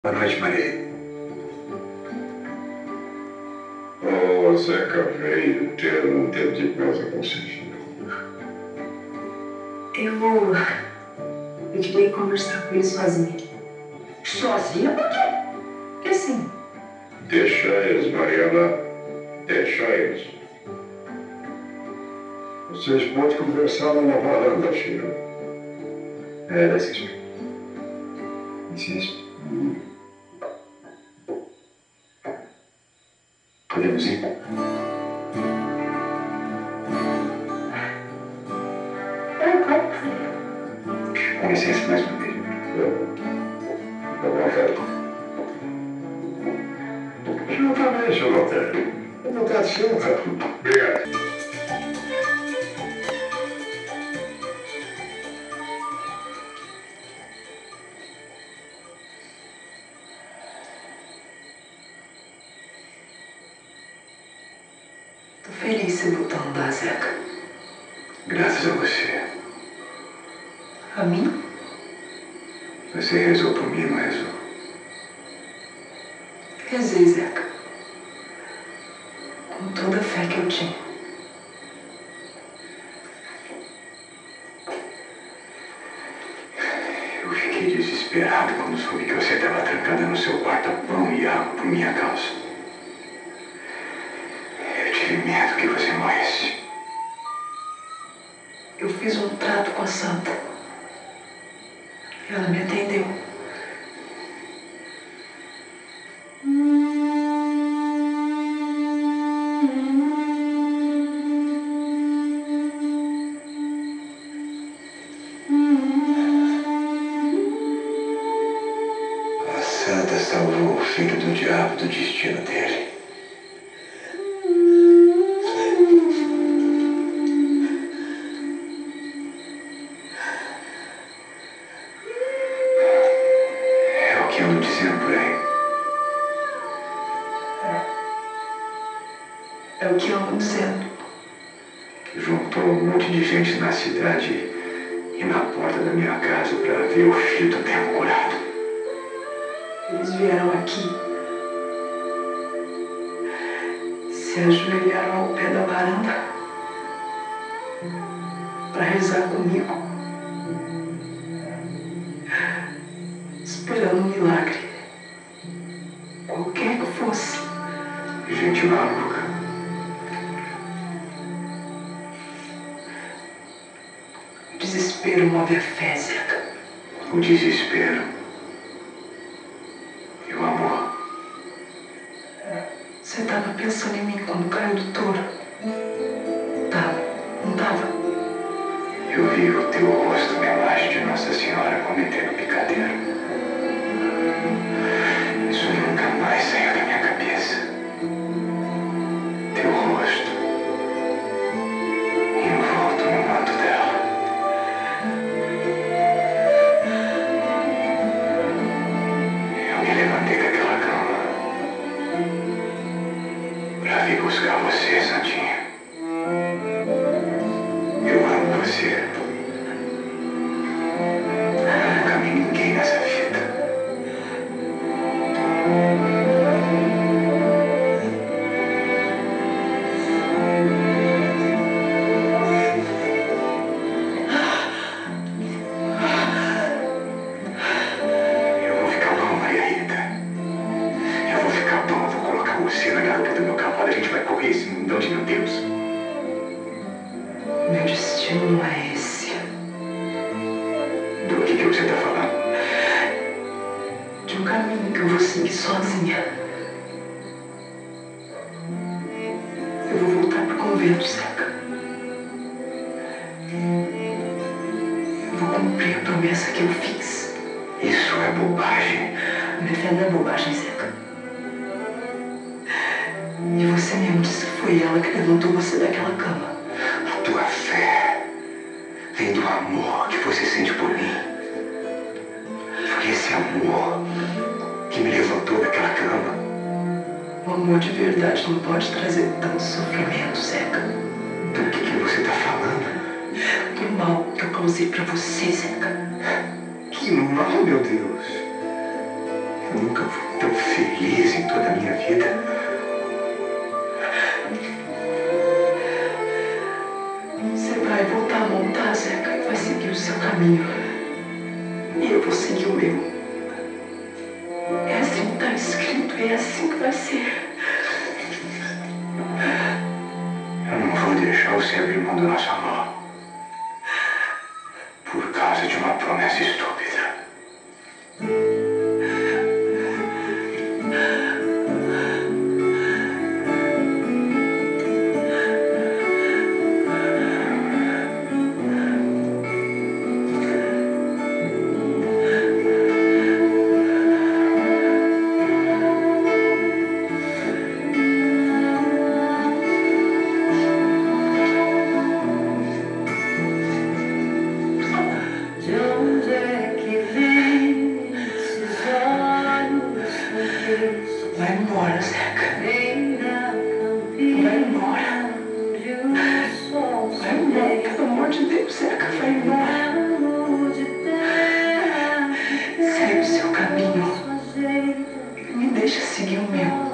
Boa noite, Maria. Oh, Zeca veio ter um tempo de prosa com seu filho. Eu queria conversar com ele sozinha. Sozinha? Por quê? Porque assim, Deixa eles, Mariana. Deixa eles. Vocês podem conversar lá na varanda, filho. Dá licença. Licença. Podemos ir? Com licença mais uma vez. Fica à vontade. Juntamente, Jonathan. À vontade, senta. Obrigado. tô feliz você voltando lá, Zeca. Graças a você. A mim? Você rezou por mim, não rezou? Rezei, Zeca. Com toda a fé que eu tinha. Eu fiquei desesperado quando soube que você estava trancada no seu quarto a pão e água por minha causa. Eu tive medo que você morresse. Eu fiz um trato com a Santa. Ela me atendeu. A Santa salvou o filho do diabo do destino dele. É o que ando dizendo por aí. É o que eu ando dizendo. Juntou um monte de gente na cidade e na porta da minha casa para ver o filho do tempo curado. Eles vieram aqui. Se ajoelharam ao pé da varanda para rezar comigo, esperando um milagre, qualquer que fosse. Gente maluca. O desespero move a fé, Zeca. O desespero. E o amor. Você tava pensando em mim quando caiu do touro? Tava, não tava? Eu vi o teu rosto na imagem de Nossa Senhora cometendo picadeiro. Isso nunca mais saiu da minha cabeça. Teu rosto envolto no manto dela. Eu me levantei daquela cama pra vir buscar você, Santinha. Eu amo você. Eu nunca amei ninguém nessa vida. Eu vou ficar bom, Maria Rita. Eu vou ficar bom, vou colocar você na garupa do meu cavalo. A gente vai correr esse mundão de meu Deus. Meu destino não é esse. Do que você tá falando? De um caminho que eu vou seguir sozinha. Eu vou voltar pro convento, Zeca. Eu vou cumprir a promessa que eu fiz. Isso é bobagem. Minha fé não é bobagem, Zeca. E você mesmo disse que foi ela que levantou você daquela cama. A tua fé vem do amor que você sente por mim. Foi esse amor que me levantou daquela cama. O amor de verdade não pode trazer tanto sofrimento, Zeca. Do que você tá falando? Do mal que eu causei pra você, Zeca. Que mal, meu Deus. Eu nunca fui tão feliz em toda a minha vida. Você vai voltar a montar, Zeca, e vai seguir o seu caminho. E eu vou seguir o meu. É assim que está escrito e é assim que vai ser. Eu não vou deixar você abrir mão da nossa mão por causa de uma promessa estúpida. Vai embora, Zeca. Vai embora. Vai embora, pelo amor de Deus, Zeca, vai embora. Segue o seu caminho. Me deixa seguir o meu.